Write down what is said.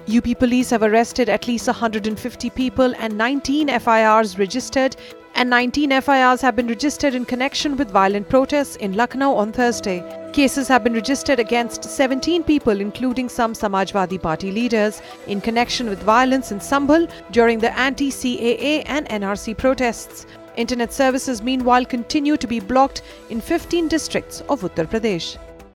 UP police have arrested at least 150 people and 19 FIRs registered, and 19 FIRs have been registered in connection with violent protests in Lucknow on Thursday. Cases have been registered against 17 people, including some Samajwadi Party leaders, in connection with violence in Sambhal during the anti-CAA and NRC protests. Internet services meanwhile continue to be blocked in 15 districts of Uttar Pradesh.